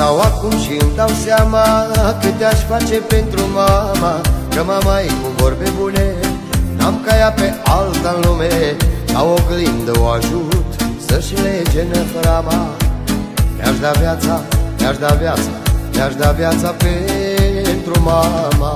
Sau acum și îmi dau seama câte aș face pentru mama, că mama-i cu vorbe bune, n-am ca ea pe alta în lume. Ca oglindă o ajut să-și lege năhrama. Mi-aș da viața, mi-aș da viața, mi-aș da viața pentru mama.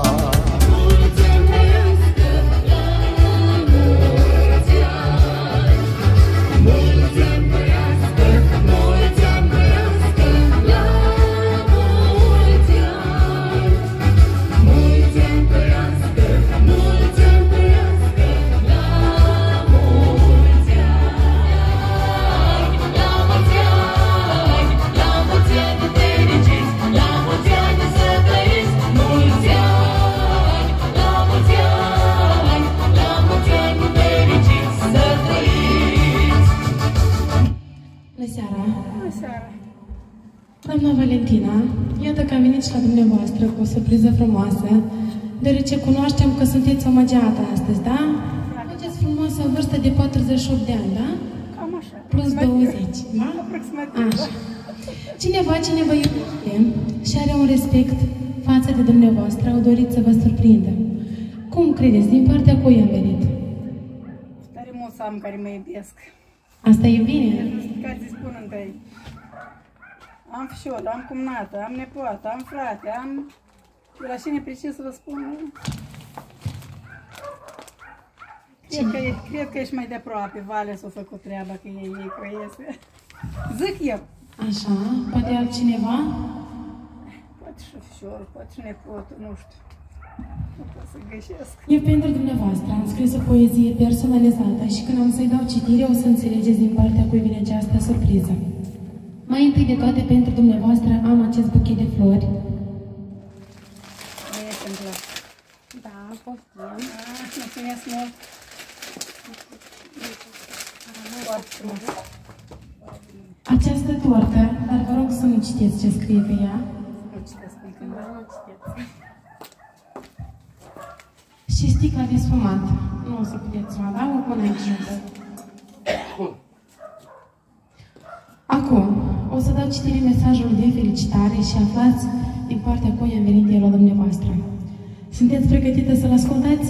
Doamna Valentina, iată că am venit și la dumneavoastră cu o surpriză frumoasă, deoarece cunoaștem că sunteți omageată astăzi, da? Faceți frumoasă o vârstă de 48 de ani, da? Cam așa. Plus 20, da? Aproximativ. Așa. Cineva cine vă iubește și are un respect față de dumneavoastră, au dorit să vă surprindă. Cum credeți? Din partea cui am venit? Tare mulți am care mă iubesc. Asta e bine? Nu știu care să spun întâi. Am fișoră, am cumnată, am nepoată, am frate, am... De la cine precis să vă spun? Cred că ești mai de aproape. Vale s-a făcut treaba, că ei coiese. Zic eu. Așa, poate altcineva? Poate și fișorul, poate și nepotul, nu știu. Nu pot să găsesc. Eu pentru dumneavoastră am scris o poezie personalizată și când am să-i dau citire o să înțelegeți din partea cui vine această surpriză. Mai întâi de toate, pentru dumneavoastră am acest buchet de flori. Nu e pentru asta. Da, poftim. Mulțumesc mult. Foarte frumos. Această tortă, dar vă rog să nu citeți ce scrie pe ea. Nu citesc încă. Nu citeți. Și sticla de sfumat. Nu o să puteți lua, da? O pun aici. Acum, o să dau citire mesajului de felicitare și aflați din partea cui am venit eu la dumneavoastră. Sunteți pregătită să-l ascultați?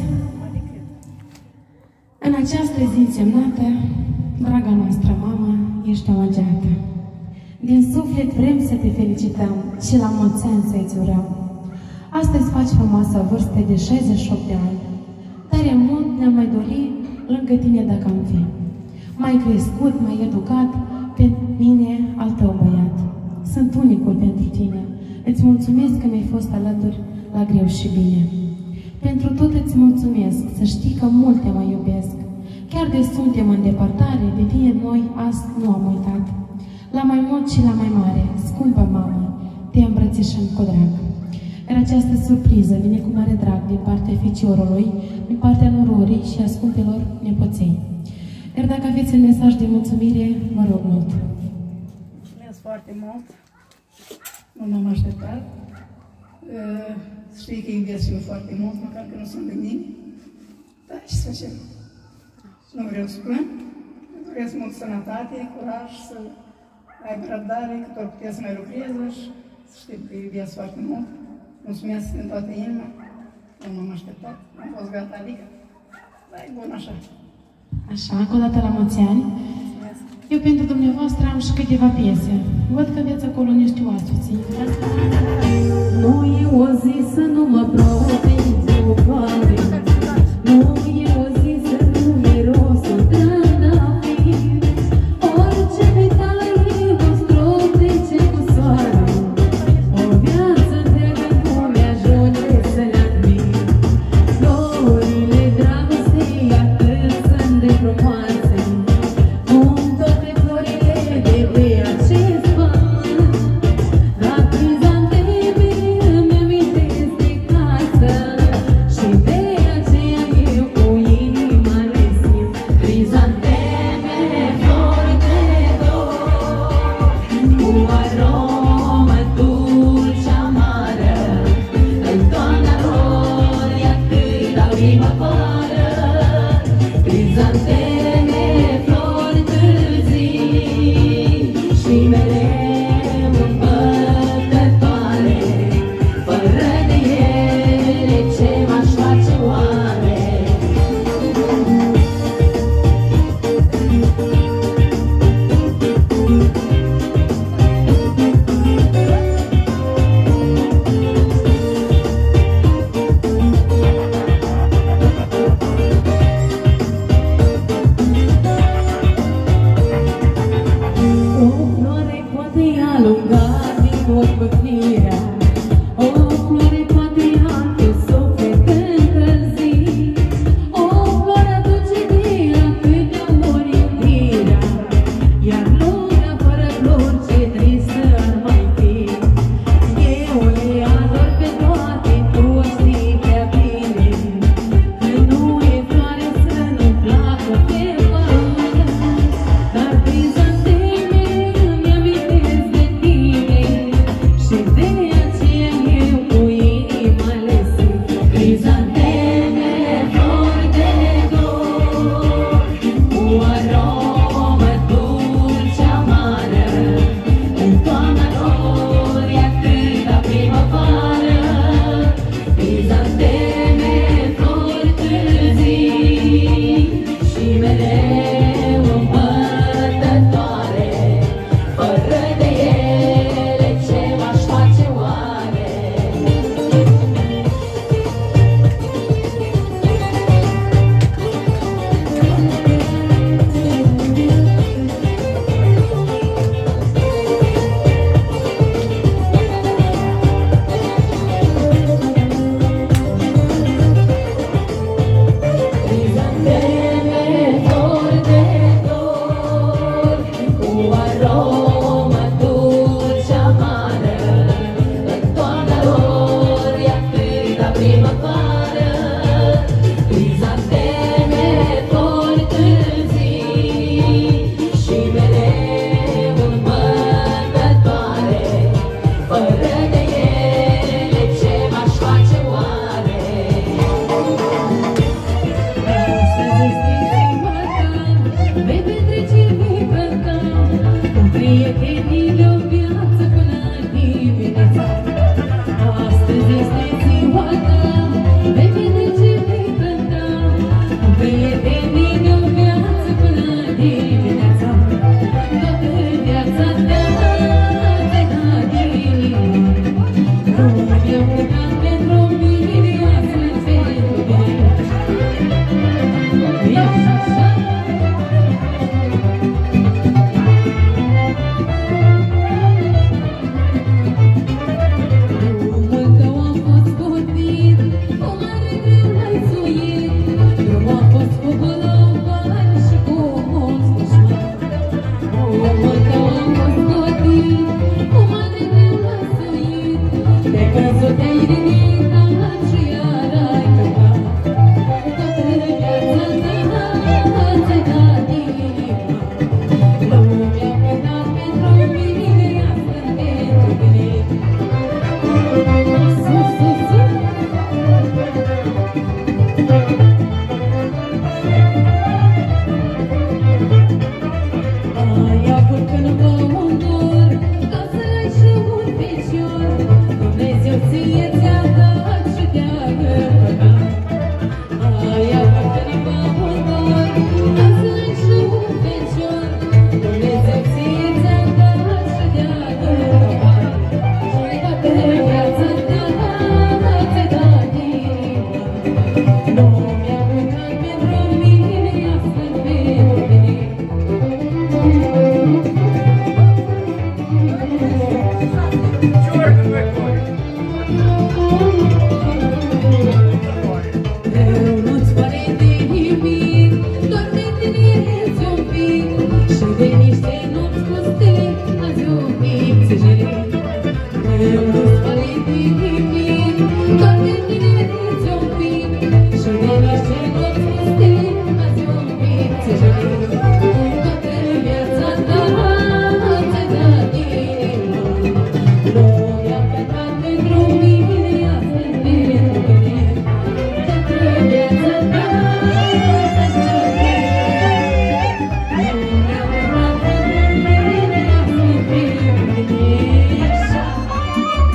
În această zi însemnată, draga noastră mamă, ești omageată. Din suflet vrem să te felicităm și la mulți ani să-ți urăm. Astăzi faci frumoasă vârstă de 68 de ani. Tare mult ne-am mai dorit lângă tine dacă am fi. Mai crescut, mai educat, pentru mine al tău băiat. Sunt unicul pentru tine. Îți mulțumesc că mi-ai fost alături la greu și bine. Pentru tot îți mulțumesc, să știi că mult te mai iubesc. Chiar de suntem în depărtare, de tine noi azi nu am uitat. La mai mult și la mai mare, scumpă mamă, te îmbrățișăm cu drag. Iar această surpriză vine cu mare drag din partea ficiorului, din partea nororii și a scumpelor nepoței. Iar dacă aveți un mesaj de mulțumire, vă rog mult. Mulțumesc foarte mult. Nu m-am așteptat. Știi că iubesc și eu foarte mult, măcar că nu sunt gândit. Da, ce să facem? Nu vreau să spun. Doresc mult sănătate, curaj, să aibă răbdare, că tot puteți să mai lucreze și să știu că iubesc foarte mult. Mulțumesc din toată inima. Nu m-am așteptat. Am fost gata, adică. Da, e bun așa. Așa, încă o dată la mulți ani. Eu pentru dumneavoastră am și câteva piese. Văd că aveți acolo niște oaspeții. Nu e o zi să nu mă protejezi o floare. Nu e o zi să nu miros o trandafir. Orice detalii o strop trece cu soare. O viață întreagă nu mi-ajunge să le admir. Florile dragostei atât sunt de frumoase, cum toate florile de pe acest pământ. La crizanteme îmi amintesc de casă. te-a alungat din tot mâhnirea. O floare poate arte suflet încălzit, o floare aduce de atâtea ori iubirea, iar lumea fără flori ce tristă ar mai fi. Eu le ador pe toate, tu o știi prea bine, că nu e floare să nu placă pe pământ, dar crizanteme îmi amintesc de tine și de aceea eu cu inima le simt. Crizanteme, flori de dor, cu aromă dulce amară, în toamna lor e atâta primăvară. Crizanteme, flori târzii și mereu îmbătătoare, fără de ele ce m-aș face oare? Crizanteme, flori de dor, cu aromă dulce amară, în toamna lor e atâta primăvară. Crizanteme, flori târzii și mereu îmbătătoare, fără de ele ce m-aș face oare? Astăzi este ziua ta, vei petrece, vei cânta cu prietenii de o viață până dimineața. Astăzi este ziua ta, vei petrece, vei cânta cu prietenii de o viață până dimineața. Toată viața ta ți-ai dat inima, lumea cântat pentru mine, astăzi pentru mine. E așa. Drumul tău a fost scutit, cu mare greu l-ai suit, drumul a fost cu bălăvani și cu mulți dușmani. Drumul tău a fost scutit, cu mare greu l-ai suit, te-ai căzut, te-ai ridicat și iar ai căcat. Toată viața ta ți-ai dat inima, lumea a cântat pentru mine, astăzi pentru mine. Sus, sus, sus! Ai avut cândva un dor, ca să ai și un picior, Dumnezeu ție ți-a dat și te-a împăcat. Ai avut cândva un dor, ca să ai și un picior, Dumnezeu ție ți-a dat și te-a împăcat. Toată viața ta ți-ai dat inima, lumea a cântat pentru mine, astăzi pentru mine. Greu nu-ți pare de nimic, doar de tinereți un pic și de niște nopți puste azi un pic țâșnit. Greu nu-ți pare de nimic, doar de tinereți un pic și de niște nopți puste azi un pic țâșnit. Toată viața ta ți-ai dat inima, lumea a cântat pentru mine, astăzi pentru mine. Toată viața ta ți-ai dat inima, lumea a cântat pentru mine, astăzi pentru mine.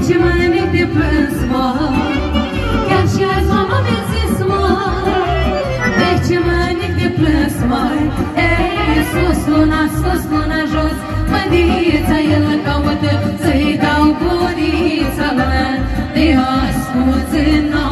ce mănânc de plâns, mă. Chiar și azi mama mi-a zis, mă, de ce mănânc de plâns, mă. Ei, sus luna jos, mădița el caută să-i dau bunița la de ascuns în